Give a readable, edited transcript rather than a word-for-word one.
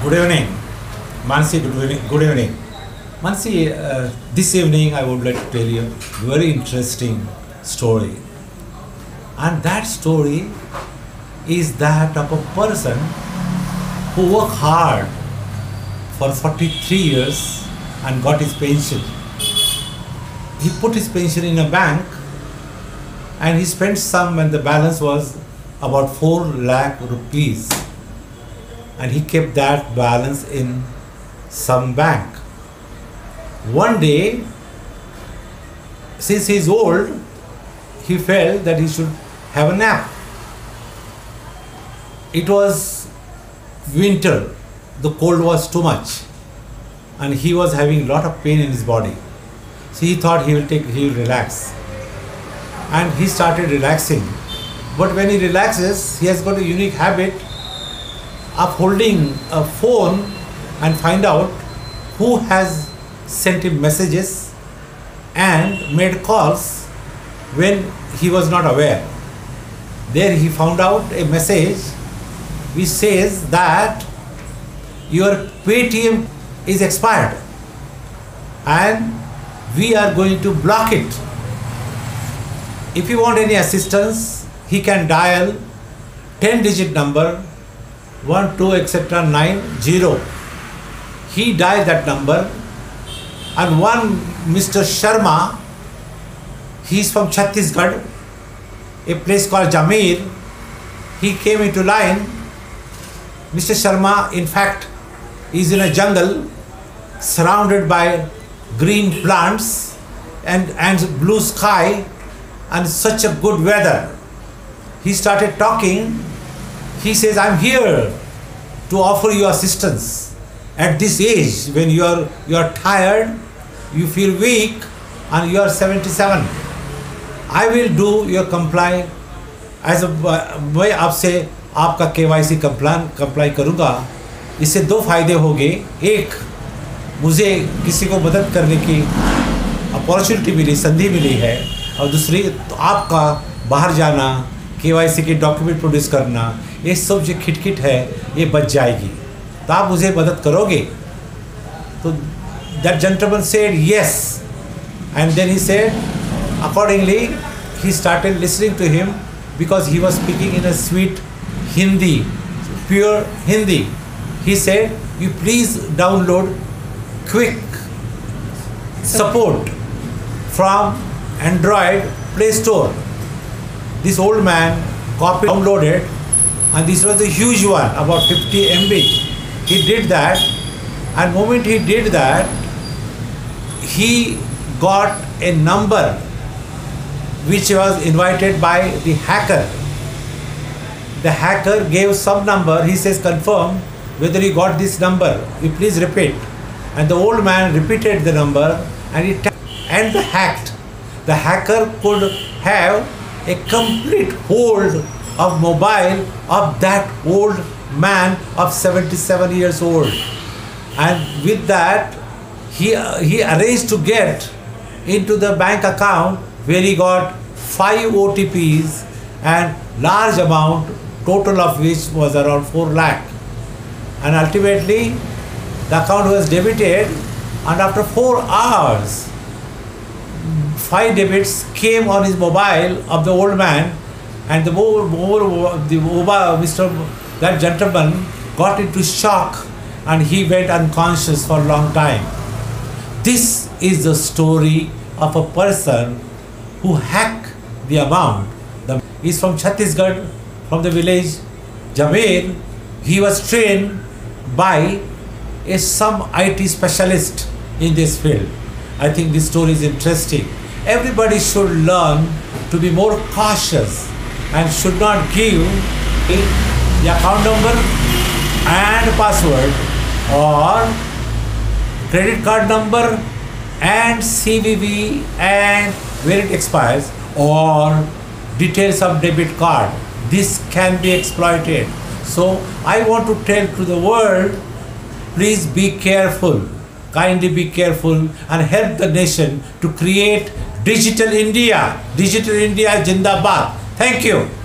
Good evening, Mansi. Good evening, Mansi. This evening, I would like to tell you a very interesting story, and that story is that of a person who worked hard for 43 years and got his pension. He put his pension in a bank, and he spent some when the balance was about 4 lakh rupees, and he kept that balance in some bank. One day, since he is old, he felt that he should have a nap. It was winter, the cold was too much, and he was having a lot of pain in his body. So he thought he will relax, and he started relaxing. But when he relaxes, he has got a unique habit of holding a phone and find out who has sent him messages and made calls when he was not aware. There he found out a message which says that your Paytm is expired and we are going to block it. If you want any assistance, he can dial 10-digit number 1, 2, etc. 9, 0. He dialed that number, and one Mr. Sharma, he is from Chhattisgarh, a place called Jamir. He came into line. Mr. Sharma, in fact, is in a jungle surrounded by green plants and blue sky and such a good weather. He started talking. He says, I'm here to offer you assistance at this age when you are tired, you feel weak, and you are 77. I will do your comply as a मैं आपसे आपका KYC comply करूँगा. इससे 2 फायदे होंगे. एक, मुझे किसी को मदद करने की अपॉर्चुनिटी मिली, संधि मिली है, और दूसरी तो आपका बाहर जाना, KYC के डॉक्यूमेंट प्रोड्यूस करना, ये सब जो खिटखिट है ये बच जाएगी. तो आप मुझे मदद करोगे? तो that gentleman said yes, and then he said, accordingly he started listening to him because he was speaking in a sweet Hindi, pure Hindi. He said, you please download quick support from Android Play Store. This old man downloaded, and this was a huge one, about 50 MB. He did that, and the moment he did that, he got a number which was invited by the hacker. The hacker gave some number. He says, confirm whether you got this number. You please repeat. And the old man repeated the number, and he and hacked. The hacker could have a complete hold of mobile of that old man of 77 years old, and with that he arranged to get into the bank account where he got 5 OTPs and large amount, total of which was around 4 lakh, and ultimately the account was debited, and after 4 hours 5 debits came on his mobile of the old man, and that gentleman got into shock and he went unconscious for a long time. This is the story of a person who hacked the amount. He is from Chhattisgarh, from the village Jamir. He was trained by some IT specialist in this field. I think this story is interesting. Everybody should learn to be more cautious and should not give the account number and password, or credit card number and CVV and where it expires, or details of debit card. This can be exploited. So I want to tell to the world, please be careful. Kindly be careful and help the nation to create Digital India. Digital India Jindabad. Thank you.